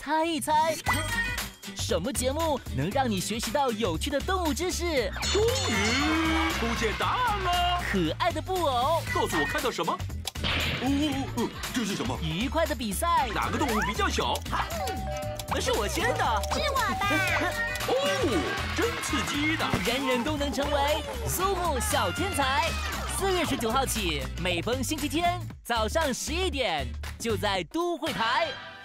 猜一猜，什么节目能让你学习到有趣的动物知识？ 终于出现答案了！ 可爱的布偶， 告诉我看到什么？这是什么？ 愉快的比赛， 哪个动物比较小？ 是我先的， 是我的。 真刺激的！ 人人都能成为ZooMoo's小天才。4月19号起，每逢星期天早上11点，就在都会台。